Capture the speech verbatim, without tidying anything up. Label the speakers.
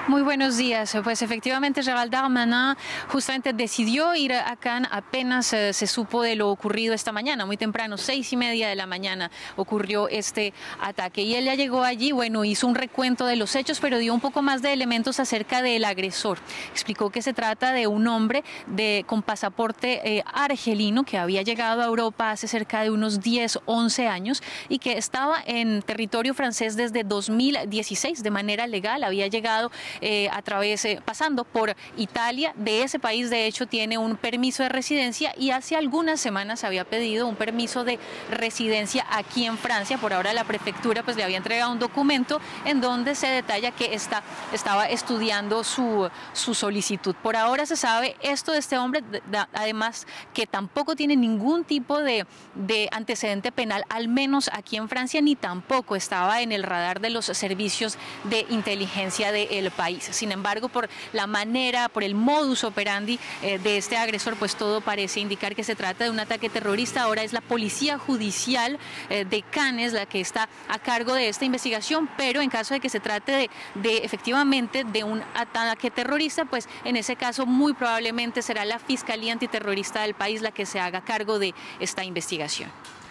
Speaker 1: Muy buenos días. Pues efectivamente Gerald Darmanin justamente decidió ir a Cannes apenas eh, se supo de lo ocurrido esta mañana, muy temprano, seis y media de la mañana ocurrió este ataque. Y él ya llegó allí, bueno, hizo un recuento de los hechos, pero dio un poco más de elementos acerca del agresor. Explicó que se trata de un hombre de, con pasaporte eh, argelino que había llegado a Europa hace cerca de unos diez, once años y que estaba en territorio francés desde dos mil dieciséis de manera legal, había llegado Eh, a través, eh, pasando por Italia. De ese país, de hecho, tiene un permiso de residencia y hace algunas semanas había pedido un permiso de residencia aquí en Francia. Por ahora la prefectura pues le había entregado un documento en donde se detalla que está, estaba estudiando su, su solicitud. Por ahora se sabe esto de este hombre, además que tampoco tiene ningún tipo de, de antecedente penal, al menos aquí en Francia, ni tampoco estaba en el radar de los servicios de inteligencia del país. Sin embargo, por la manera, por el modus operandi eh, de este agresor, pues todo parece indicar que se trata de un ataque terrorista. Ahora es la policía judicial eh, de Cannes la que está a cargo de esta investigación, pero en caso de que se trate de, de efectivamente de un ataque terrorista, pues en ese caso muy probablemente será la Fiscalía Antiterrorista del país la que se haga cargo de esta investigación.